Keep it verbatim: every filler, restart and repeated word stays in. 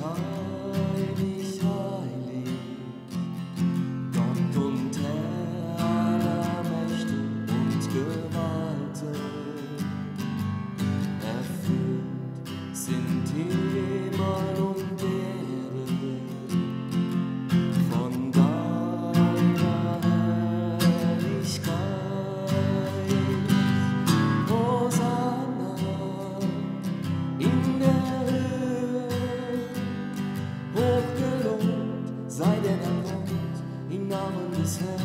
heilig, heilig, Gott und Herr aller Mächte und Gewalten. Erfüllt sind Himmel und Erde von deiner Herrlichkeit. Hosanna in der Höhe, hochgelobt sei der, der kommt im Namen des Herrn.